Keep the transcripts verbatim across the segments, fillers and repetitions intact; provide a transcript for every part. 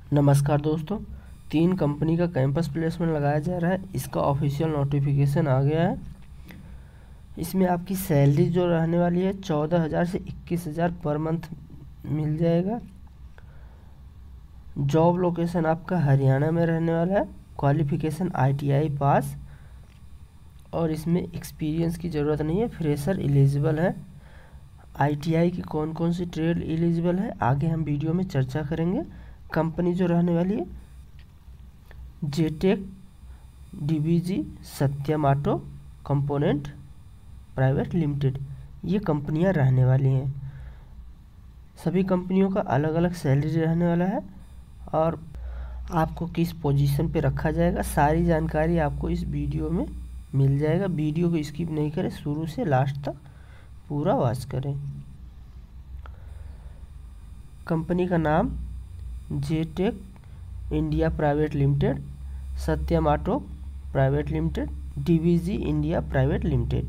नमस्कार दोस्तों, तीन कंपनी का कैंपस प्लेसमेंट लगाया जा रहा है। इसका ऑफिशियल नोटिफिकेशन आ गया है। इसमें आपकी सैलरी जो रहने वाली है चौदह हज़ार से इक्कीस हज़ार पर मंथ मिल जाएगा। जॉब लोकेशन आपका हरियाणा में रहने वाला है। क्वालिफिकेशन आईटीआई पास, और इसमें एक्सपीरियंस की ज़रूरत नहीं है, फ्रेशर एलिजिबल है। आईटीआई की कौन कौन सी ट्रेड एलिजिबल है आगे हम वीडियो में चर्चा करेंगे। कंपनी जो रहने वाली है JTEKT, DVG, Satyam auto component private limited, ये कंपनियां रहने वाली हैं। सभी कंपनियों का अलग अलग सैलरी रहने वाला है और आपको किस पोजीशन पे रखा जाएगा सारी जानकारी आपको इस वीडियो में मिल जाएगा। वीडियो को स्किप नहीं करें, शुरू से लास्ट तक पूरा वॉच करें। कंपनी का नाम JTEKT India private limited, Satyam auto private limited, DVG India private limited.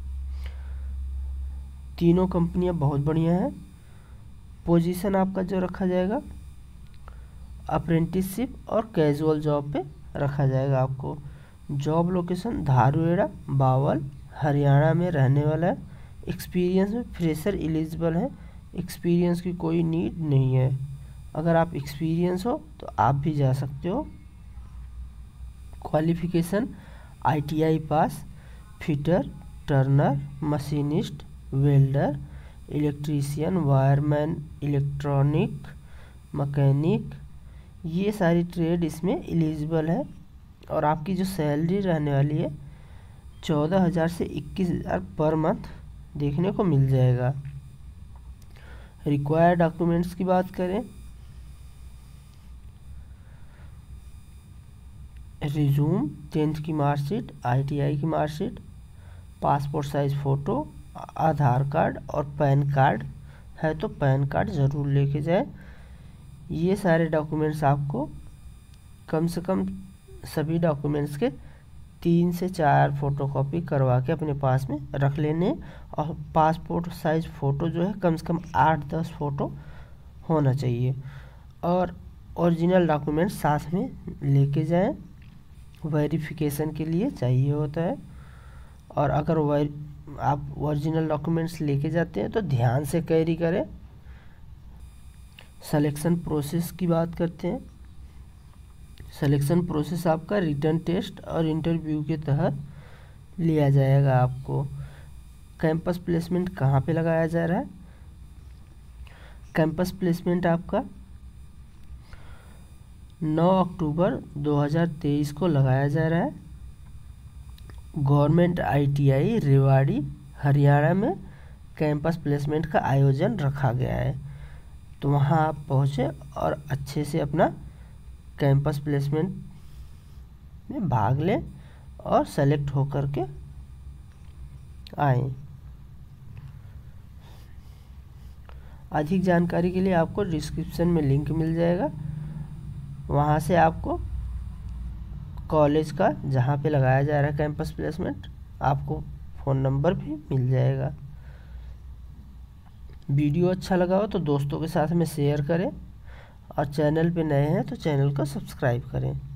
तीनों कंपनियां बहुत बढ़िया हैं। पोजीशन आपका जो रखा जाएगा अप्रेंटिसशिप और कैजुअल जॉब पे रखा जाएगा आपको। जॉब लोकेशन धारूहेड़ा, बावल, हरियाणा में रहने वाला है। एक्सपीरियंस में फ्रेशर एलिजिबल है, एक्सपीरियंस की कोई नीड नहीं है। अगर आप एक्सपीरियंस हो तो आप भी जा सकते हो। Qualification ITI pass, fitter, turner, machinist, welder, electrician, wireman, electronic, mechanic, ये सारी ट्रेड इसमें एलिजिबल है। और आपकी जो सैलरी रहने वाली है चौदह हज़ार से इक्कीस हज़ार पर मंथ देखने को मिल जाएगा। रिक्वायर्ड डॉक्यूमेंट्स की बात करें, रिज्यूम, टेंथ की मार्कशीट, आईटीआई की marksheet, passport size photo, Aadhaar card और पैन कार्ड है तो पैन कार्ड ज़रूर लेके जाए। ये सारे डॉक्यूमेंट्स आपको कम से कम सभी डॉक्यूमेंट्स के तीन से चार फोटोकॉपी करवा के अपने पास में रख लेने। और पासपोर्ट साइज फ़ोटो जो है कम से कम आठ दस फ़ोटो होना चाहिए। और ओरिजिनल डॉक्यूमेंट साथ में लेके जाएं, वेरिफिकेशन के लिए चाहिए होता है। और अगर वे आप ओरिजिनल डॉक्यूमेंट्स लेके जाते हैं तो ध्यान से कैरी करें। सिलेक्शन प्रोसेस की बात करते हैं। सिलेक्शन प्रोसेस आपका रिटन टेस्ट और इंटरव्यू के तहत लिया जाएगा आपको। कैंपस प्लेसमेंट कहाँ पे लगाया जा रहा है? कैंपस प्लेसमेंट आपका नौ अक्टूबर दो हज़ार तेईस को लगाया जा रहा है। गवर्नमेंट आईटीआई रेवाड़ी हरियाणा में कैंपस प्लेसमेंट का आयोजन रखा गया है। तो वहाँ आप पहुँचे और अच्छे से अपना कैंपस प्लेसमेंट में भाग लें और सेलेक्ट होकर के आए। अधिक जानकारी के लिए आपको डिस्क्रिप्शन में लिंक मिल जाएगा, वहाँ से आपको कॉलेज का जहाँ पे लगाया जा रहा है कैंपस प्लेसमेंट आपको फ़ोन नंबर भी मिल जाएगा। वीडियो अच्छा लगा हो तो दोस्तों के साथ में शेयर करें और चैनल पे नए हैं तो चैनल को सब्सक्राइब करें।